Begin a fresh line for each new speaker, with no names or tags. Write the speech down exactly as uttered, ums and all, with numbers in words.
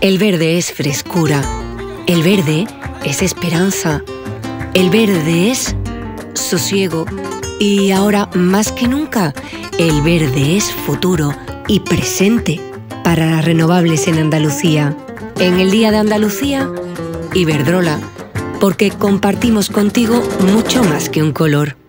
El verde es frescura, el verde es esperanza, el verde es sosiego y ahora más que nunca el verde es futuro y presente para las renovables en Andalucía. En el Día de Andalucía, Iberdrola, porque compartimos contigo mucho más que un color.